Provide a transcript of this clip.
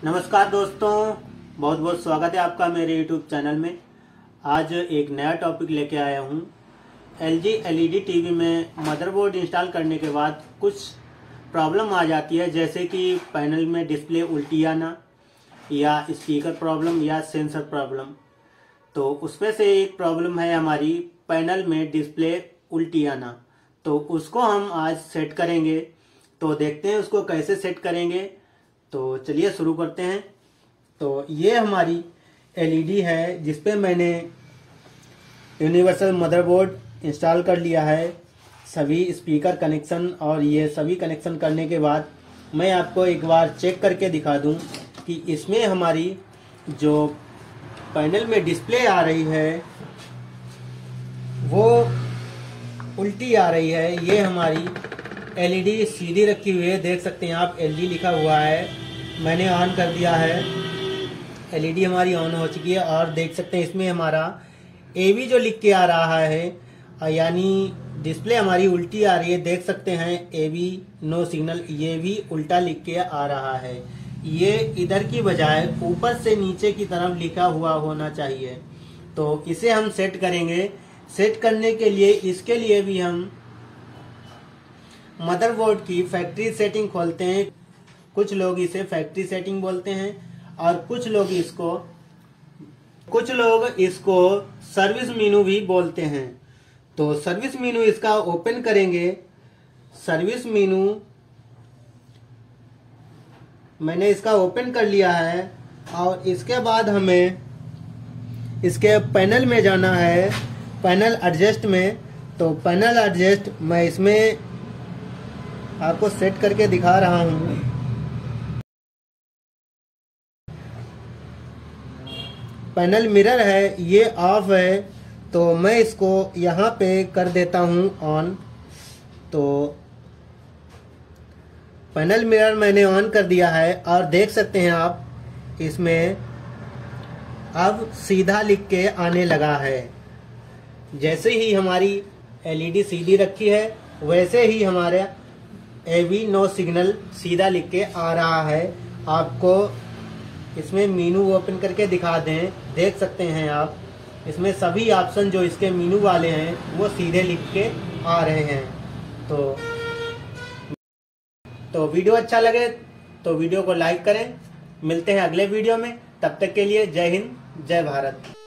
नमस्कार दोस्तों, बहुत बहुत स्वागत है आपका मेरे YouTube चैनल में। आज एक नया टॉपिक लेके आया हूँ। LG LED टीवी में मदरबोर्ड इंस्टॉल करने के बाद कुछ प्रॉब्लम आ जाती है, जैसे कि पैनल में डिस्प्ले उल्टी आना या स्पीकर प्रॉब्लम या सेंसर प्रॉब्लम। तो उसमें से एक प्रॉब्लम है हमारी पैनल में डिस्प्ले उल्टी आना। तो उसको हम आज सेट करेंगे। तो देखते हैं उसको कैसे सेट करेंगे। तो चलिए शुरू करते हैं। तो ये हमारी LED है जिसपे मैंने यूनिवर्सल मदरबोर्ड इंस्टॉल कर लिया है, सभी स्पीकर कनेक्शन और ये सभी कनेक्शन करने के बाद मैं आपको एक बार चेक करके दिखा दूं कि इसमें हमारी जो पैनल में डिस्प्ले आ रही है वो उल्टी आ रही है। ये हमारी LED सीधी रखी हुई है, देख सकते हैं आप, LED लिखा हुआ है। मैंने ऑन कर दिया है, LED हमारी ऑन हो चुकी है और देख सकते हैं इसमें हमारा AV जो लिख के आ रहा है, यानी डिस्प्ले हमारी उल्टी आ रही है। देख सकते हैं AV नो सिग्नल, ये भी उल्टा लिख के आ रहा है। ये इधर की बजाय ऊपर से नीचे की तरफ लिखा हुआ होना चाहिए। तो इसे हम सेट करेंगे। सेट करने के लिए इसके लिए भी हम मदरबोर्ड की फैक्ट्री सेटिंग खोलते हैं। कुछ लोग इसे फैक्ट्री सेटिंग बोलते हैं और कुछ लोग इसको सर्विस मेनू भी बोलते हैं। तो सर्विस मेनू इसका ओपन करेंगे। सर्विस मेनू मैंने इसका ओपन कर लिया है और इसके बाद हमें इसके पैनल में जाना है, पैनल एडजस्ट में। तो पैनल एडजस्ट मैं इसमें आपको सेट करके दिखा रहा हूँ। पैनल मिरर है, ये ऑफ है, तो मैं इसको यहाँ पे कर देता हूँ ऑन। तो पैनल मिरर मैंने ऑन कर दिया है और देख सकते हैं आप इसमें अब सीधा लिख के आने लगा है। जैसे ही हमारी LED सीधी रखी है वैसे ही हमारे AV नो सिग्नल सीधा लिख के आ रहा है। आपको इसमें मीनू ओपन करके दिखा दें, देख सकते हैं आप, इसमें सभी ऑप्शन जो इसके मीनू वाले हैं वो सीधे लिख के आ रहे हैं। तो वीडियो अच्छा लगे तो वीडियो को लाइक करें। मिलते हैं अगले वीडियो में, तब तक के लिए जय हिंद, जय भारत।